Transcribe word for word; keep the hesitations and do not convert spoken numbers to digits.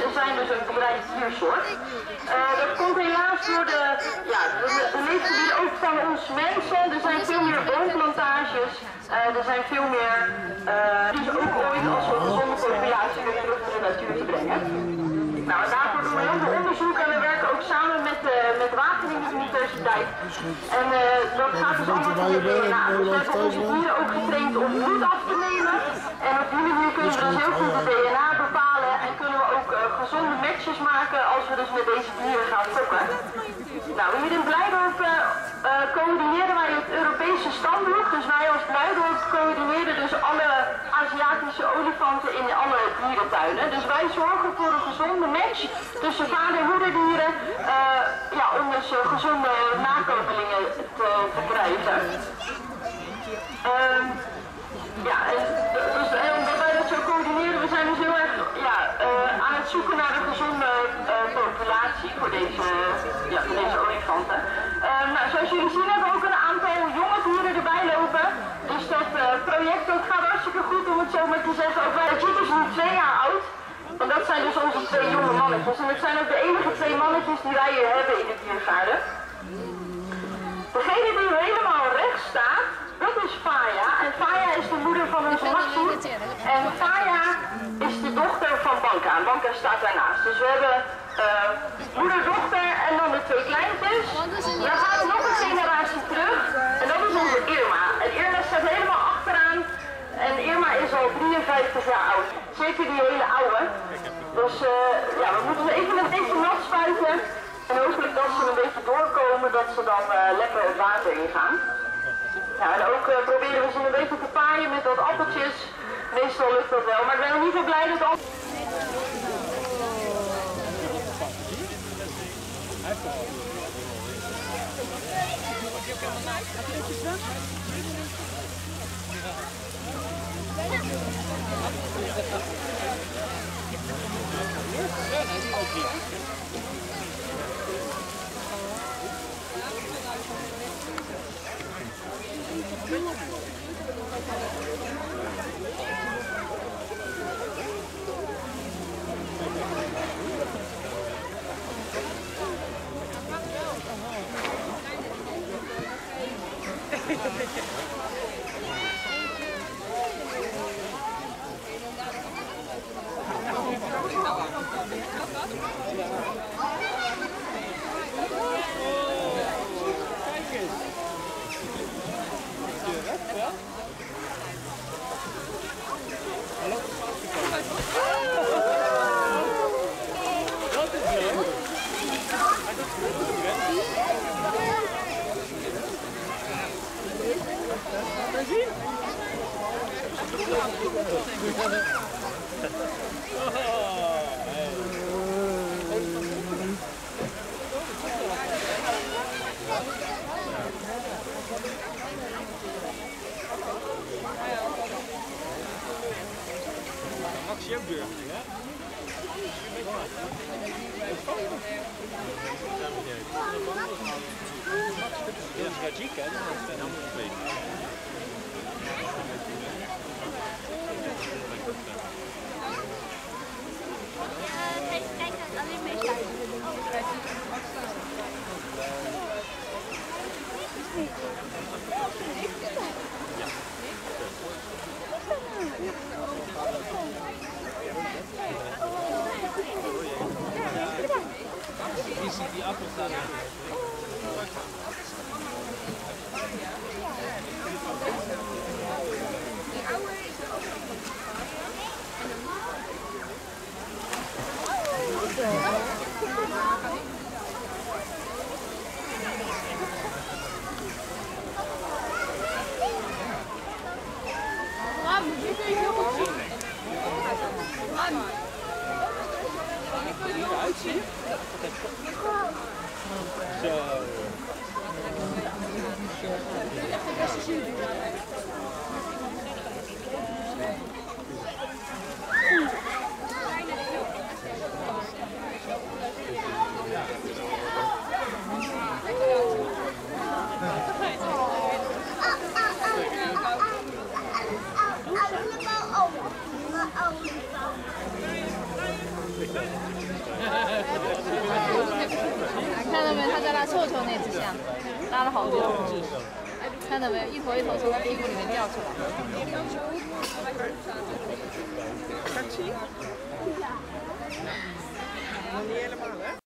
zijn dus een bedreigd diersoort. Uh, dat komt helaas door de, ja, de, de leefgebieden ook van ons mensen. Er zijn veel meer boomplantages, uh, er zijn veel meer, uh, dus ook ooit als een gezonde populatie weer terug in de natuur te brengen. Nou, en daarvoor doen we heel veel onderzoek en we werken ook samen met de met Wageningen Universiteit. En uh, dat gaat dus allemaal via D N A. Dus we hebben onze dieren ook getraind om bloed af te nemen. En op die manier kunnen we dus heel goed de D N A bepalen en kunnen we ook uh, gezonde matches maken als we dus met deze dieren gaan fokken. Nou, hier in Blijdorp uh, uh, coördineren wij het Europese stamboek. Dus wij als Blijdorp coördineren dus alle Aziatische olifanten in alle dierentuinen. Dus wij zorgen voor een gezonde match tussen vader- en moederdieren, uh, ja, om dus uh, gezonde nakomelingen te, te krijgen. Uh, ja, en, dus, en omdat wij dat zo coördineren, we zijn dus heel erg ja, uh, aan het zoeken naar een gezonde uh, populatie voor deze, ja, voor deze olifanten. Uh, nou, zoals jullie zien hebben we ook een aantal jonge dieren erbij lopen. Dus dat uh, project dat gaat hartstikke goed, om het zo maar te zeggen. Ook wij, het is nu twee jaar oud. En dat zijn dus onze twee jonge mannetjes. En dat zijn ook de enige twee mannetjes die wij hier hebben in de diergaarde. Degene die helemaal rechts staat, dat is Faya. En Faya is de moeder van onze Maxi. En Faya is de dochter van Banka. En Banka staat daarnaast. Dus we hebben uh, moeder, dochter en dan de twee kleintjes. Dan gaan we nog een generatie terug. En dat is onze Irma. En Irma staat helemaal achteraan. En Irma is al drieënvijftig jaar oud. Zeker die hele oude. Dus uh, ja, we moeten ze even een beetje nat spuiten. En hopelijk dat ze een beetje doorkomen, dat ze dan uh, lekker het water ingaan. Ja, en ook uh, proberen we ze een beetje te paaien met wat appeltjes. Meestal lukt dat wel, maar ik ben in ieder geval blij dat al... Maxi ook durft, hè? Ja, dat is Rajik, hè? Dat zijn allemaal twee. Kijk, alleen meestal. Die ziet die appel staan. 看到没有？他在拉臭球那只象，拉了好多。看到没有？一头一头从他屁股里面掉出来。 Nog niet helemaal, hè?